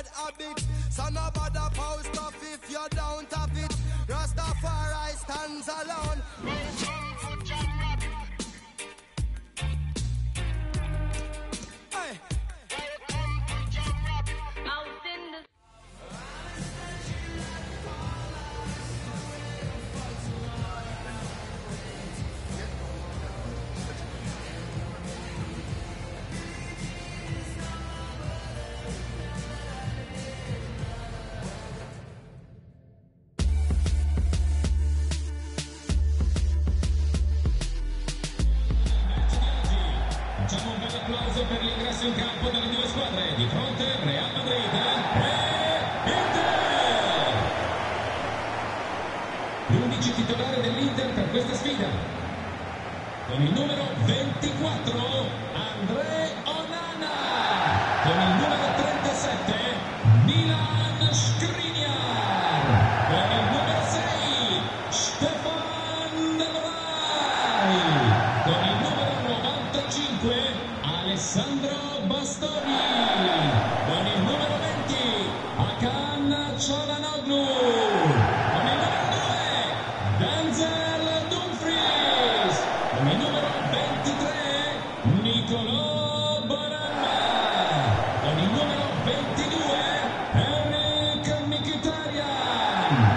bad habit. So no bother post off if you don't have it. Rastafari stands alone. Hey. Facciamo un bel applauso per l'ingresso in campo delle due squadre. Di fronte Real Madrid e Inter. L'11 titolare dell'Inter per questa sfida. Con il numero 24 André Onana. Con il numero 37 Milan Skriniar. Con il numero 6 Stefan Del Vrij. Con il numero 95 Alessandro Bastoni. Con il numero 20 Hakan Çalhanoğlu. Con il numero 2 Denzel Dumfries. Con il numero 23 Nicolò Barella. Con il numero 22 Henrikh Mkhitaryan.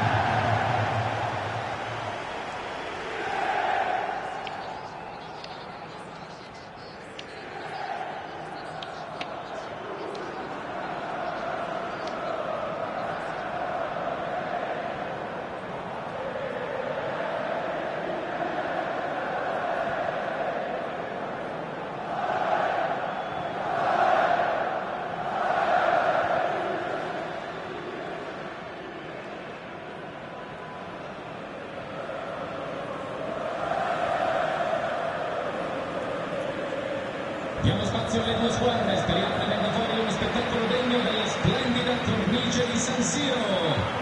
Diamo spazio alle due squadre, speriamo che venga fuori uno spettacolo degno della splendida cornice di San Siro.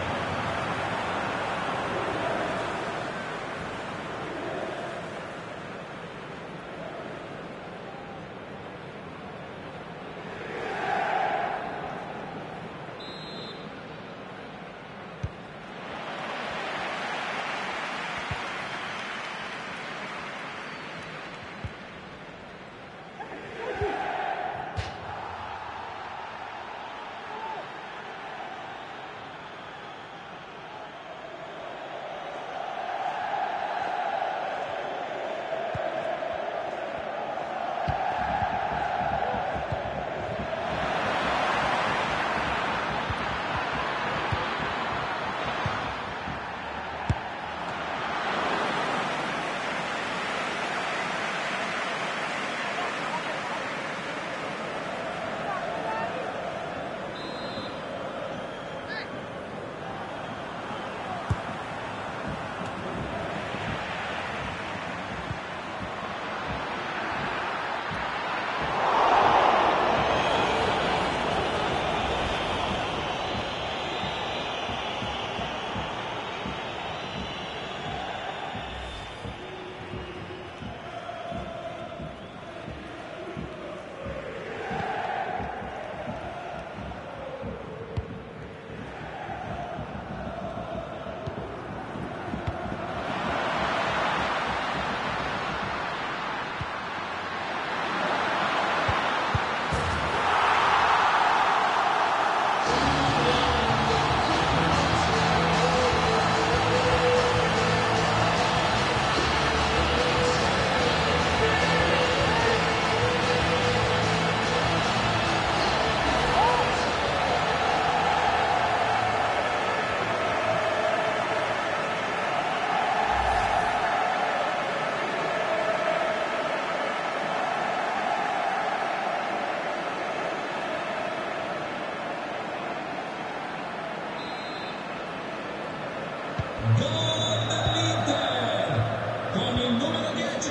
Gol dell'Inter con il numero 10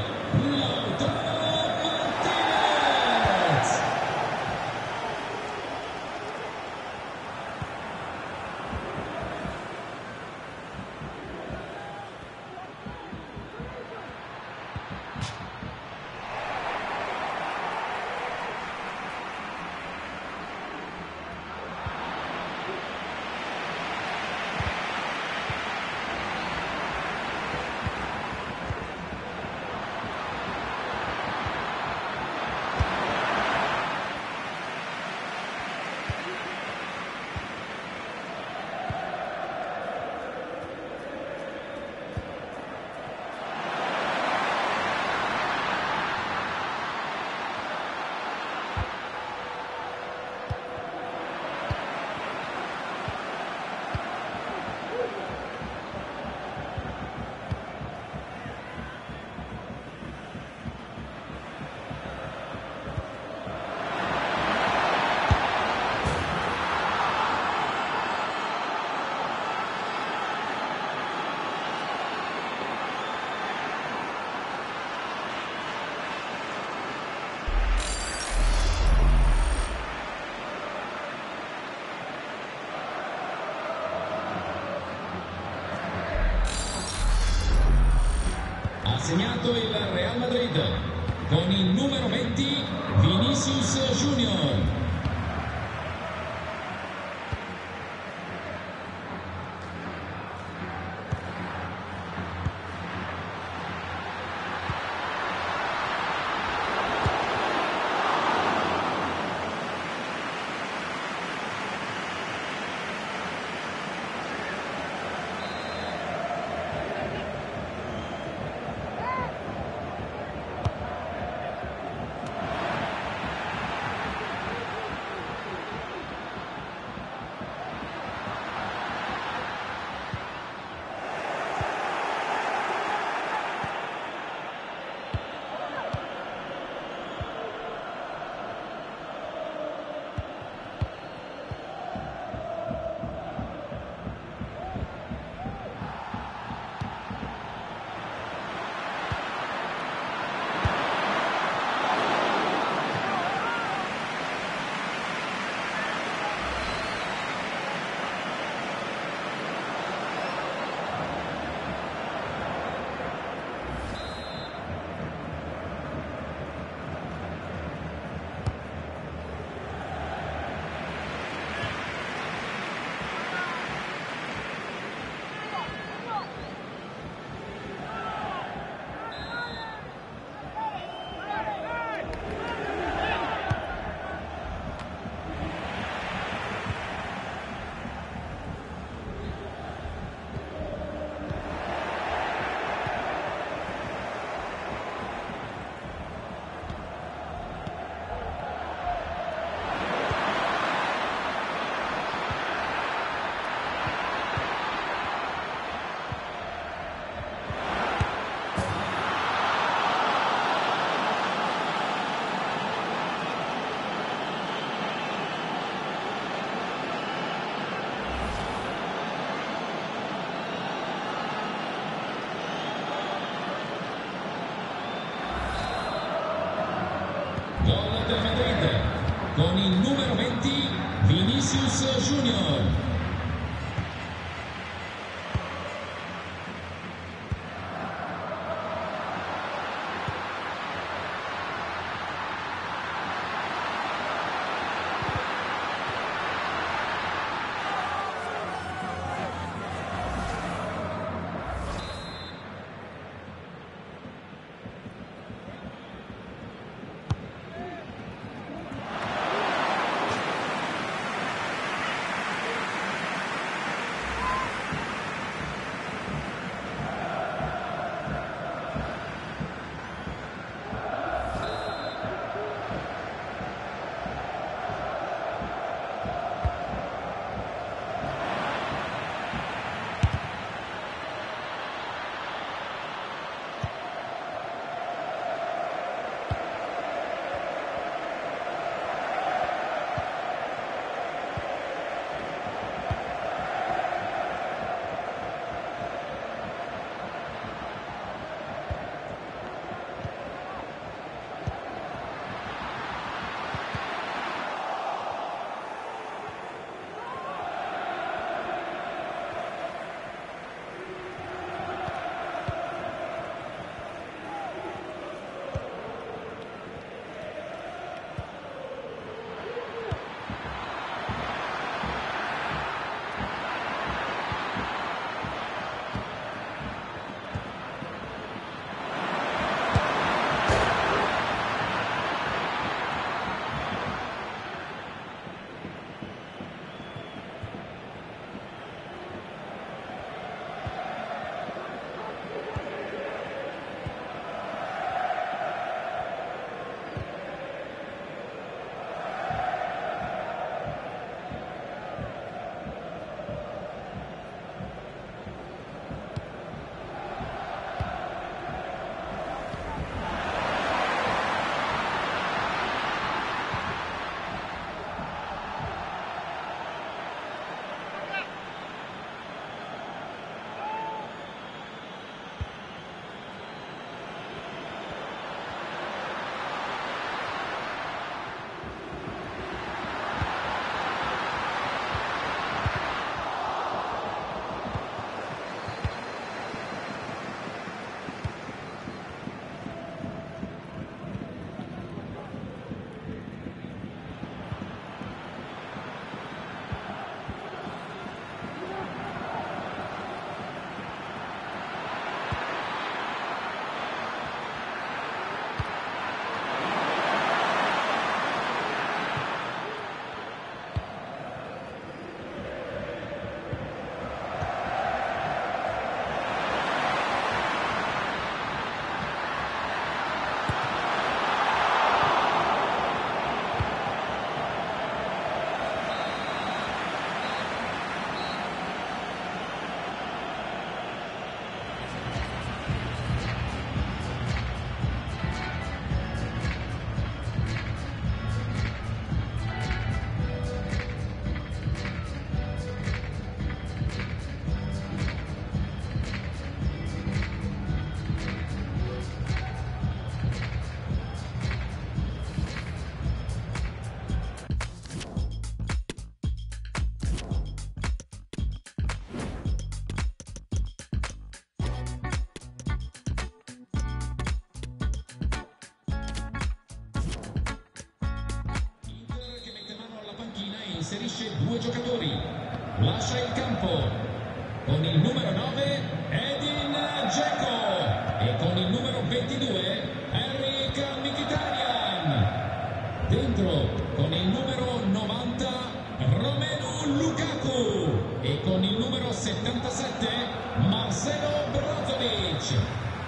Lautaro Martinez. segnato il Real Madrid con il numero 20 Vinicius Junior. Gol del Madrid con il numero 20 Vinicius Junior. inserisce 2 giocatori, lascia il campo con il numero 9 Edin Dzeko e con il numero 22 Henrik Mkhitaryan. Dentro con il numero 90 Romelu Lukaku e con il numero 77 Marcelo Brozovic.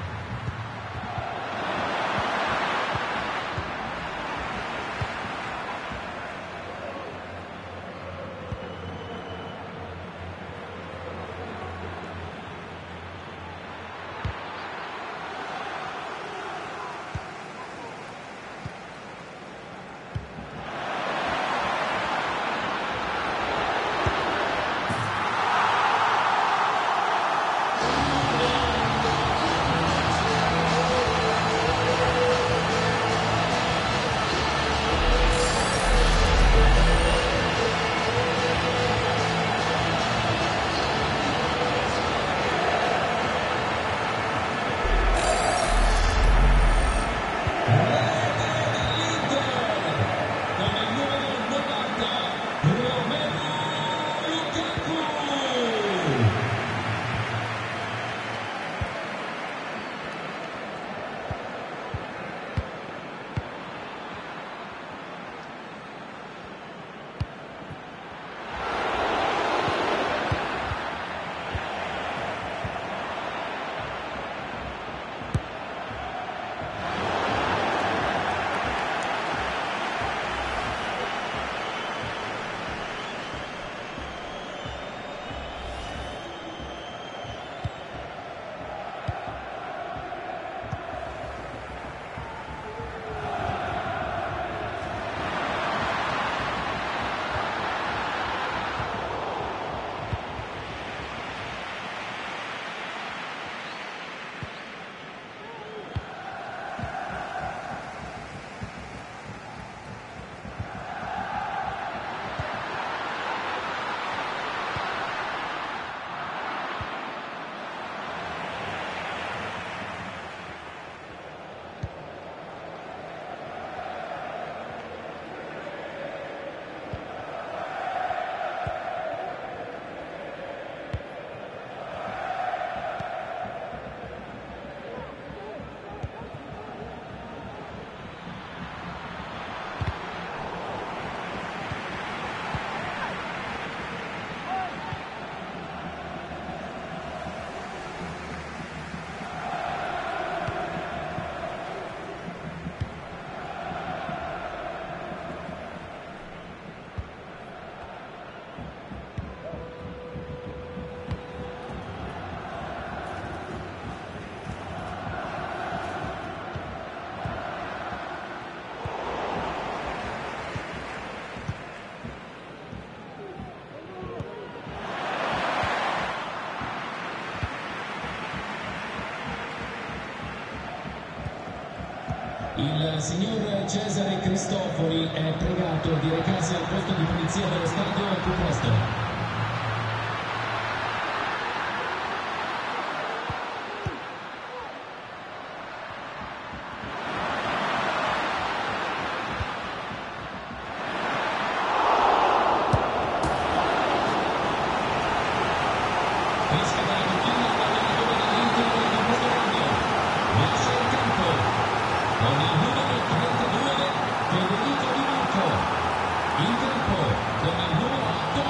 Il signor Cesare Cristofori è pregato di recarsi al posto di polizia dello stadio al più presto. In campo con il numero 8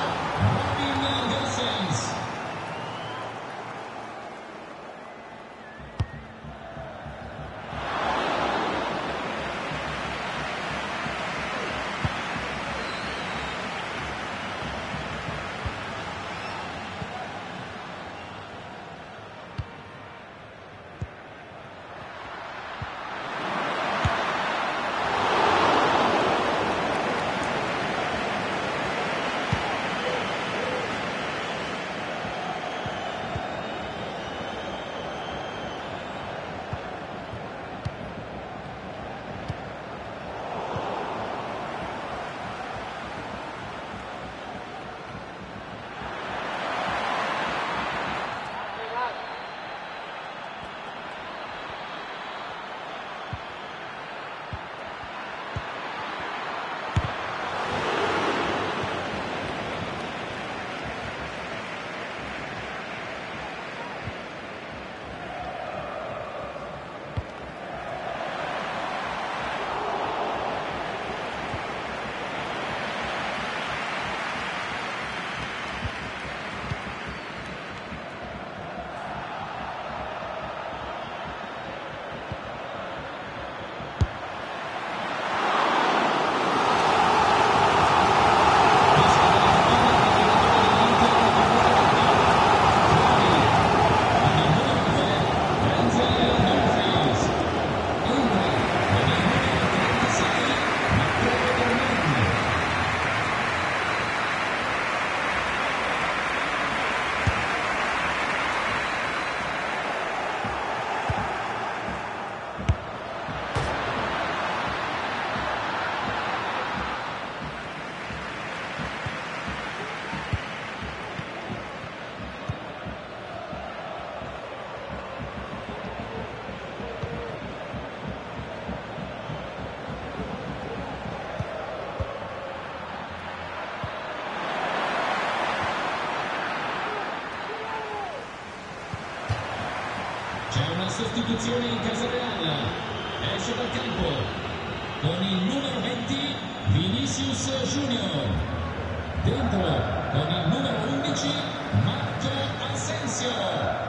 La sostituzione in casa Real. Esce dal campo con il numero 20 Vinicius Junior. Dentro con il numero 11 Marco Asensio.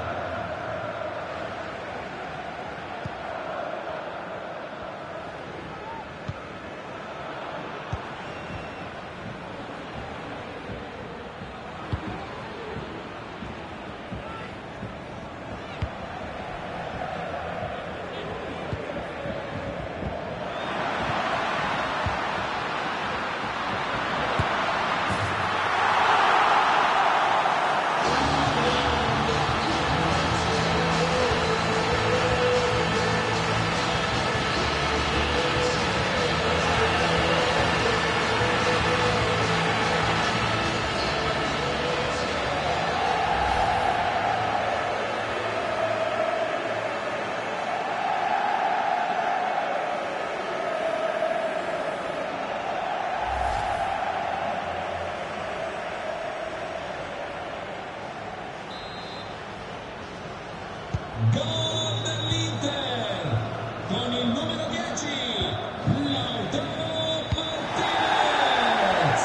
Gol dell'Inter con il numero 10 Lautaro Martinez.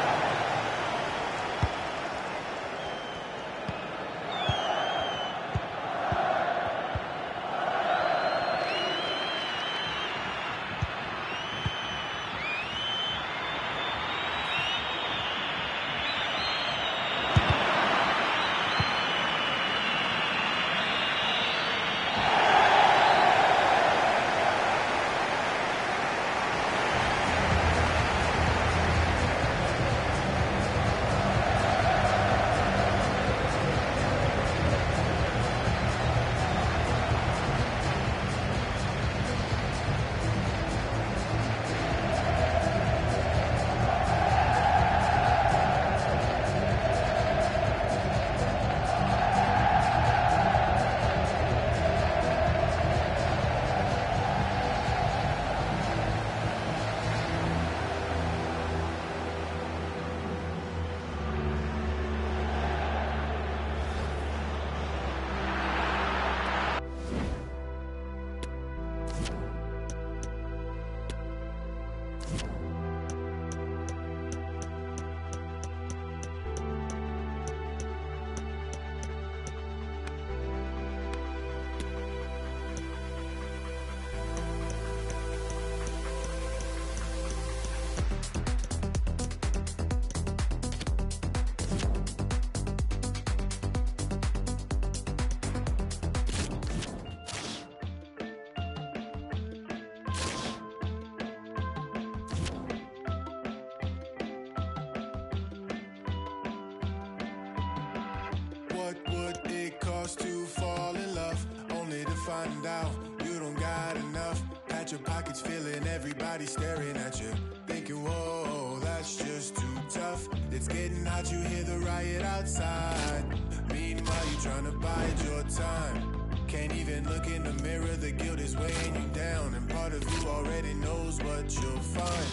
What would it cost to fall in love? Only to find out you don't got enough. Pat your pockets feeling everybody staring at you, thinking, whoa, that's just too tough. It's getting hot, you hear the riot outside. Meanwhile, you trying to bide your time. Can't even look in the mirror, the guilt is weighing you down. And part of you already knows what you'll find.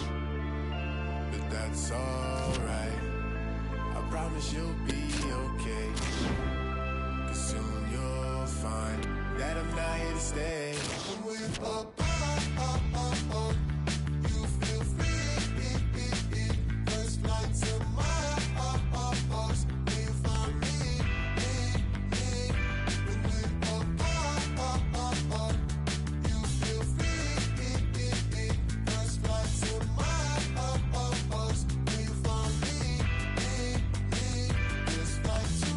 But that's alright, I promise you'll be okay. Cause soon you'll find that I'm not here to stay. When we're up, you feel free. First flight to Mars, will you find me? When we're up, you feel free. First flight to Mars, will you find me? This flight to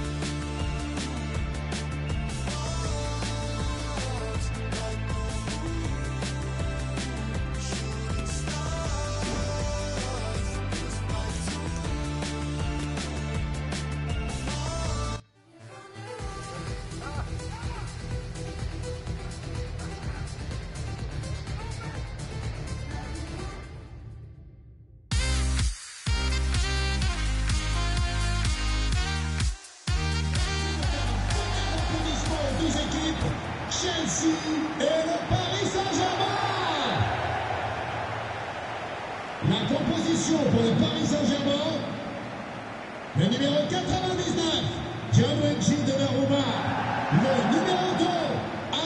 Mars, like a shooting stars. This flight to Applaudissements aux deux équipes, Chelsea et le Paris Saint-Germain. La composition pour le Paris Saint-Germain, le numéro 99, Gianluigi Donnarumma, le numéro 2,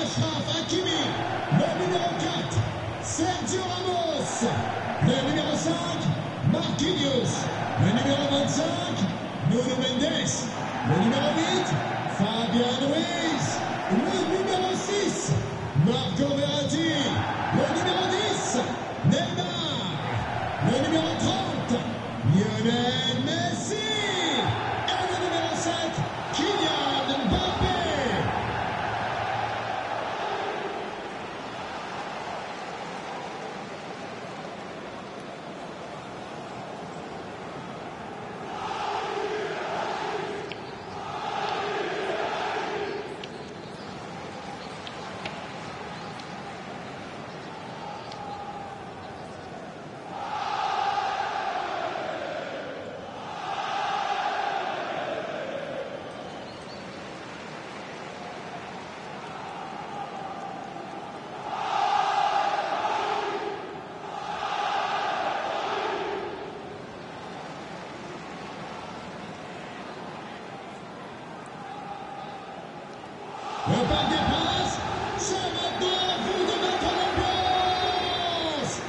Le bac des Princes, c'est maintenant à vous de mettre l'ambiance.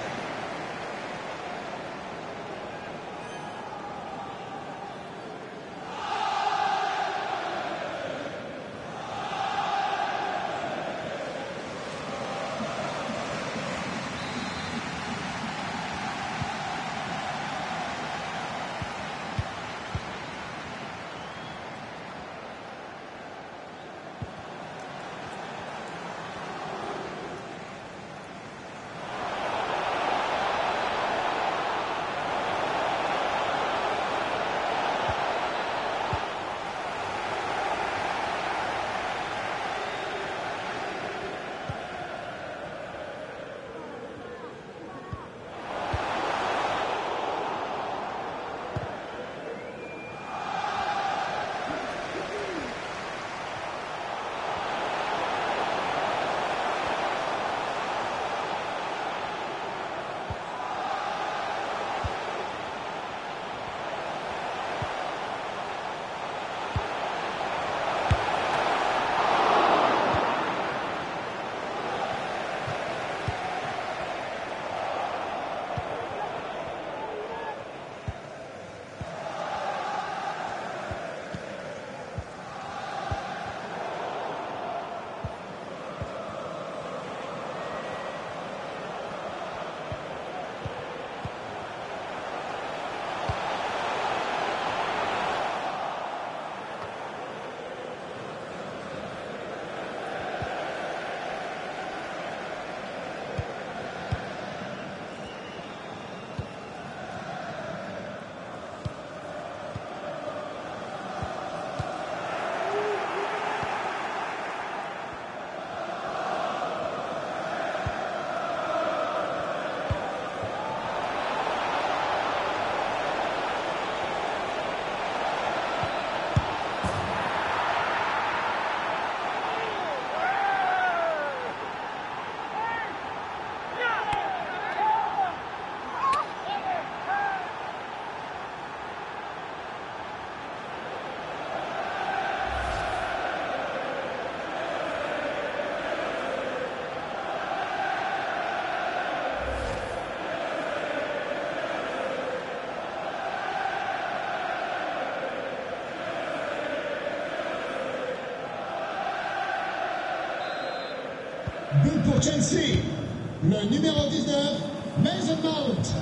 But pour Chelsea, le numéro 19, Mason Mount.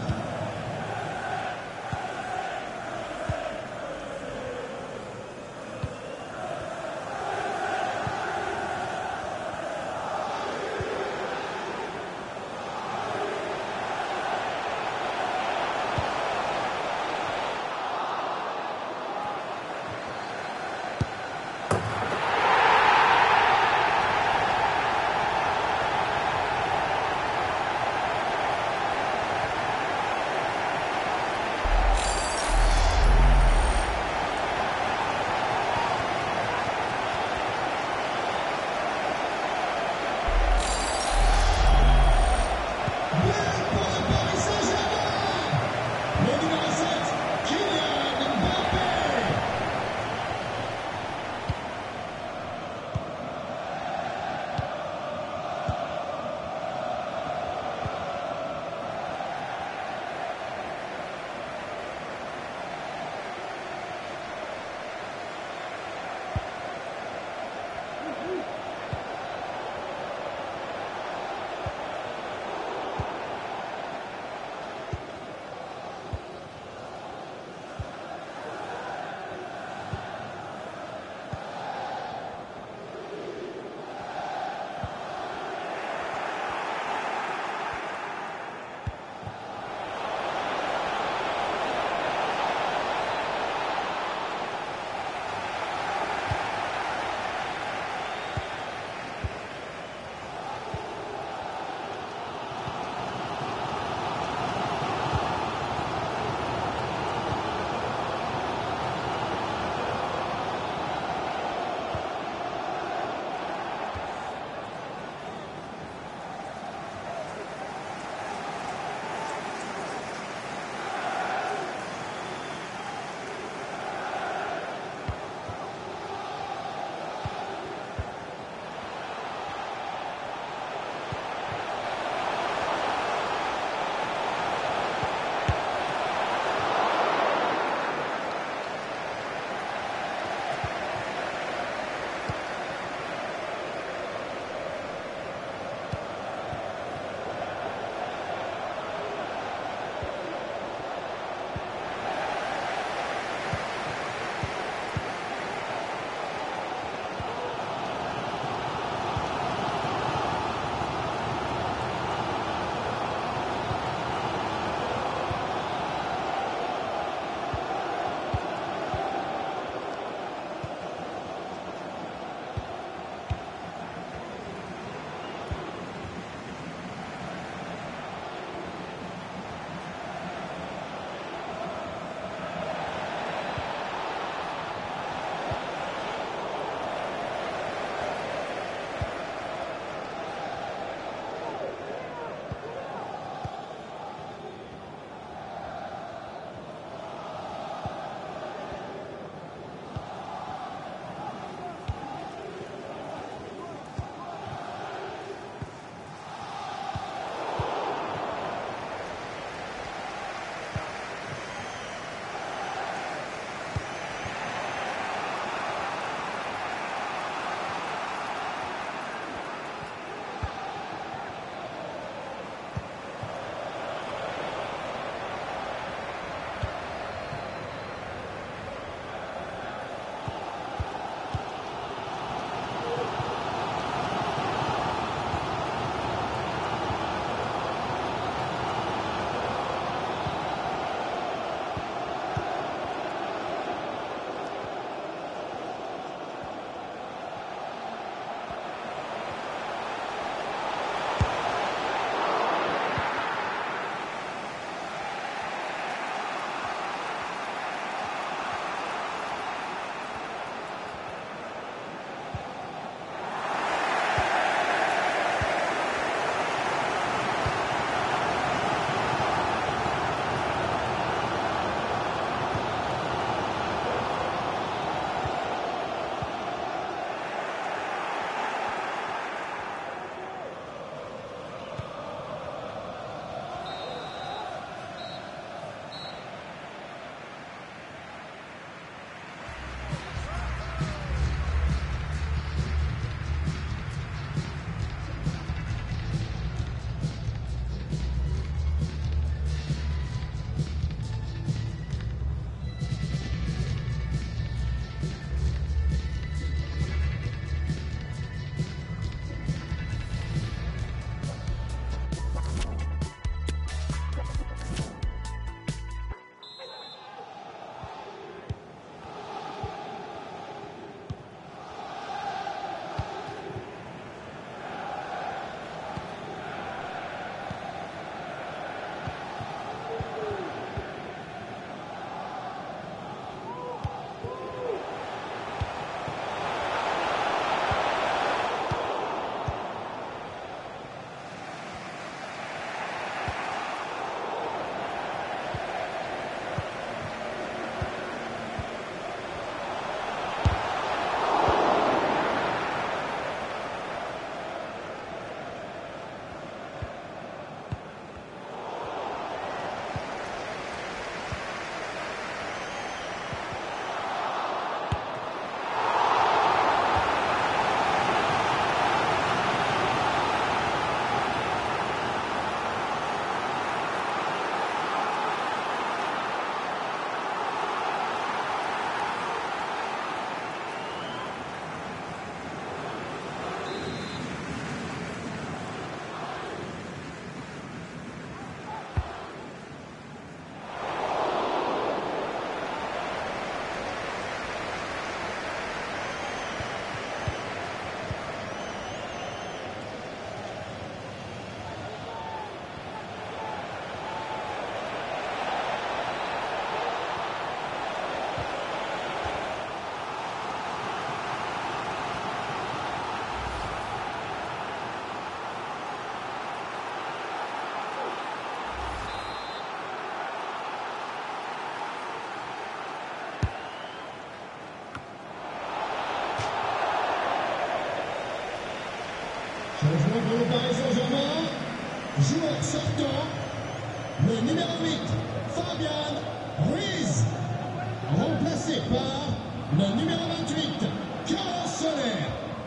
Changement pour le Paris Saint-Germain. Joueur sortant. Le numéro 8, Fabian Ruiz. Remplacé par le numéro 28, Carlos Soler.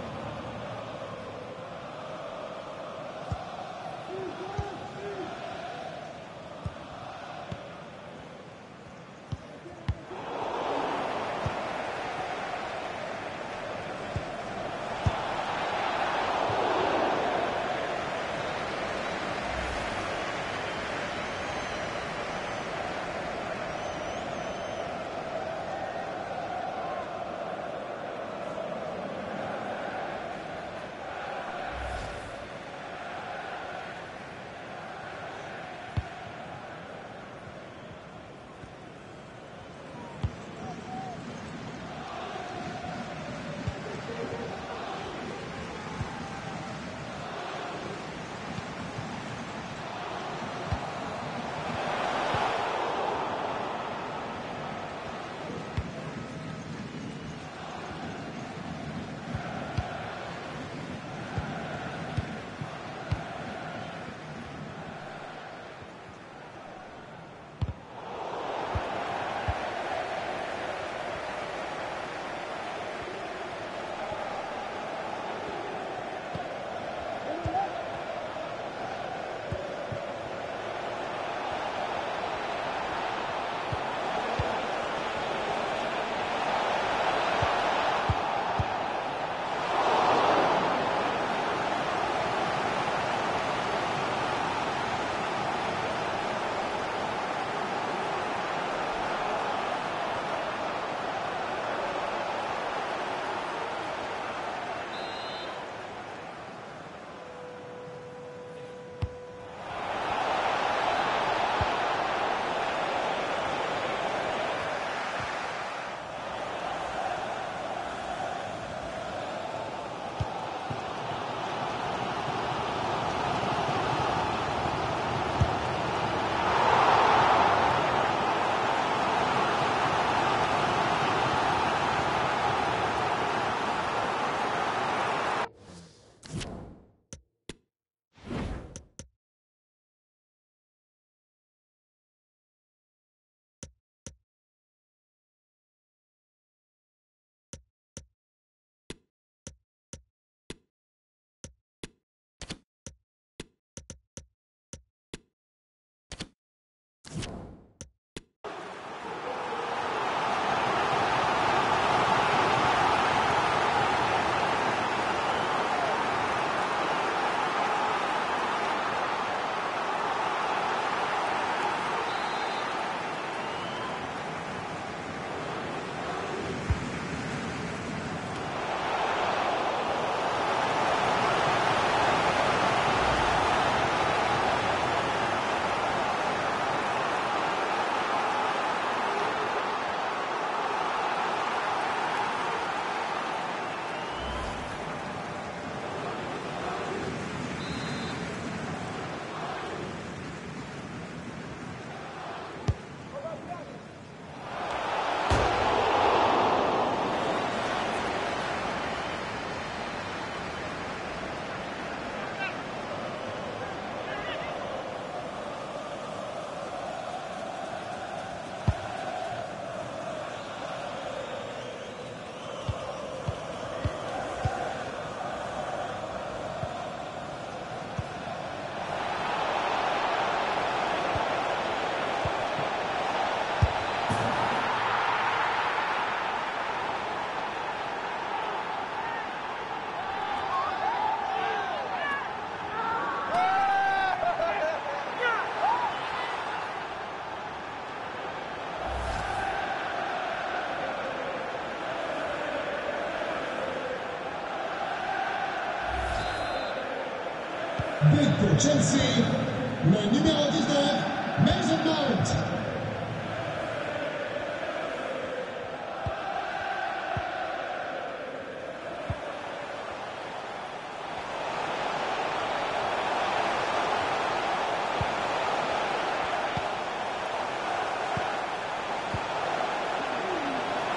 But pour Chelsea, le numéro 19, Mason Mount.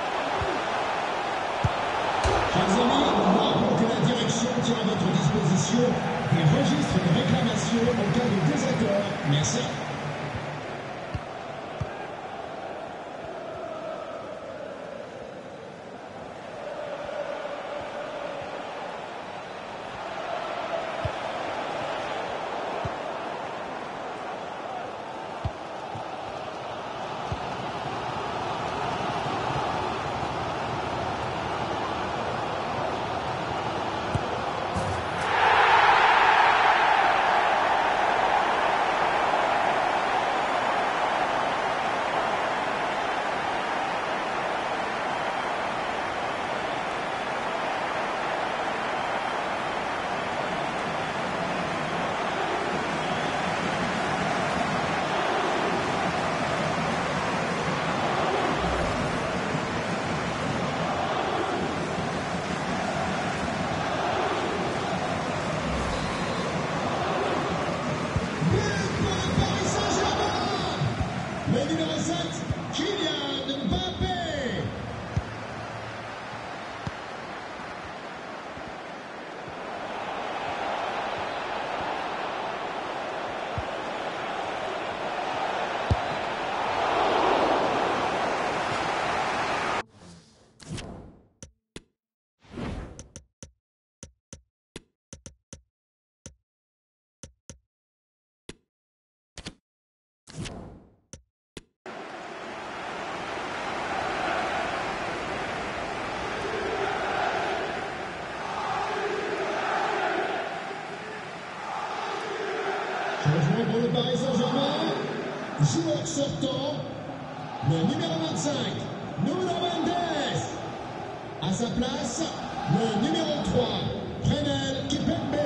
Chers amis, moi pour que la direction tire à votre disposition. attention, des registres de réclamation en cas de désaccord. Merci. Le numéro 7, Kylian Mbappé. Changement pour le Paris Saint-Germain. Joueur sortant, le numéro 25, Nuno Mendes. À sa place, le numéro 3, Presnel Kimpembe.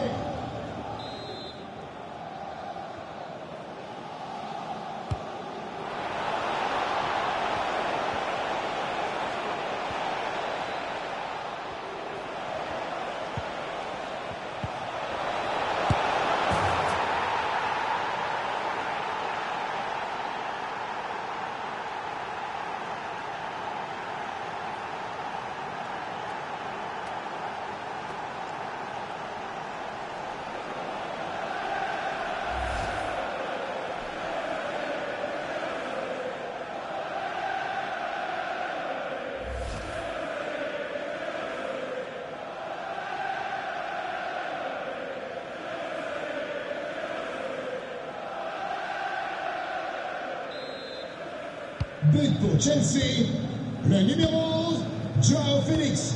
But pour Chelsea, le numéro 11, Joao Félix.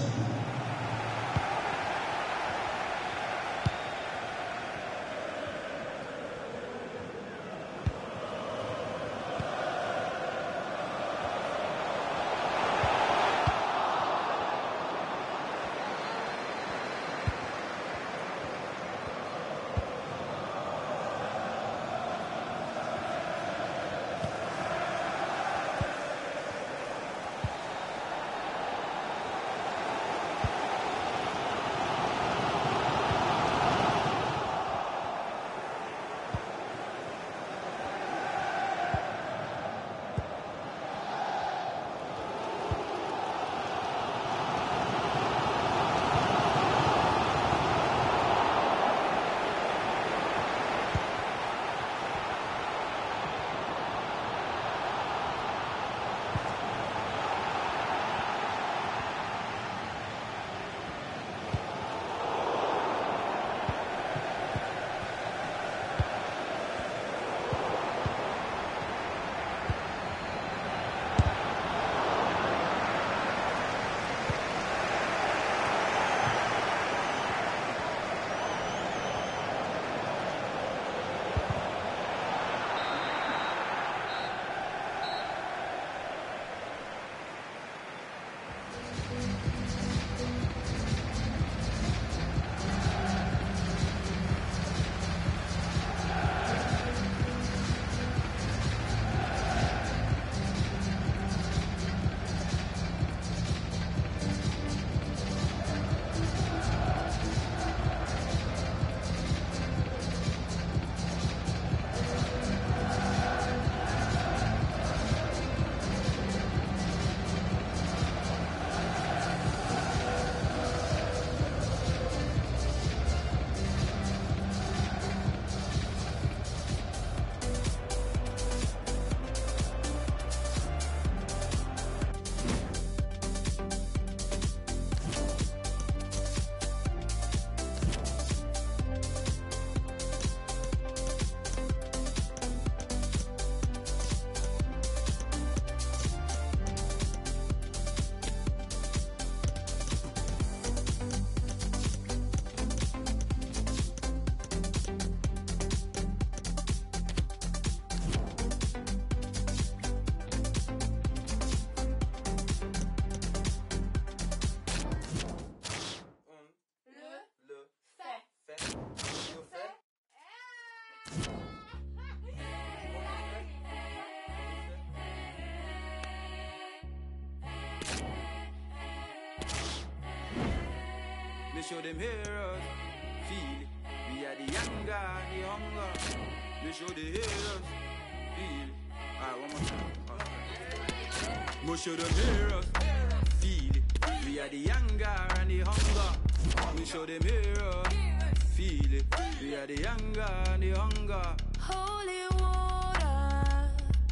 show them heroes, feel it. We are the younger, the hunger. We show the heroes, feel it. Alright, one more time. Okay. We show them heroes, feel it. We are the younger and the hunger. We show them heroes, feel it. We are the younger and the hunger. Holy water,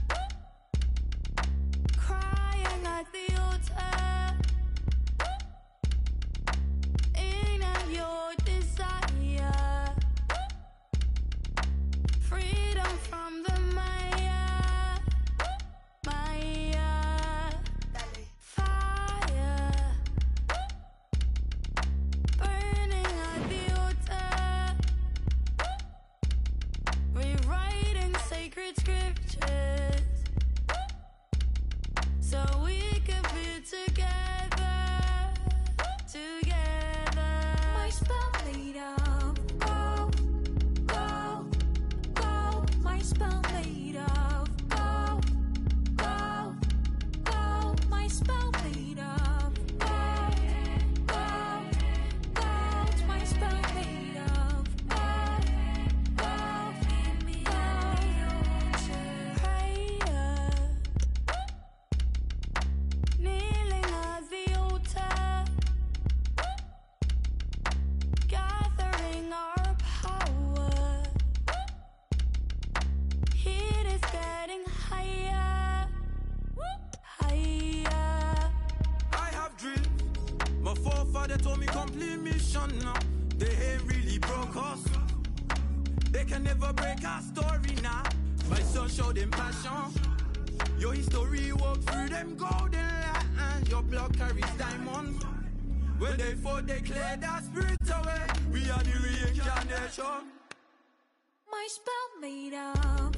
crying at the altar, in your desire, freedom from the Maya, fire, burning at the altar, rewriting sacred scriptures, so we can be together. My spell made of gold, gold, gold. My spell made of gold, gold, gold. My spell made of gold, gold, gold. My spell made of gold, gold, prayer, kneeling at the altar, gathering our power. Heat is getting higher, higher. I have dreams. My forefather told me complete mission now. They ain't really broke us. They can never break our story now. My son showed them passion. Your history walk through them golden lines. Your blood carries diamonds. When they fought, they cleared our spirits away. We are the reincarnation. My spell made of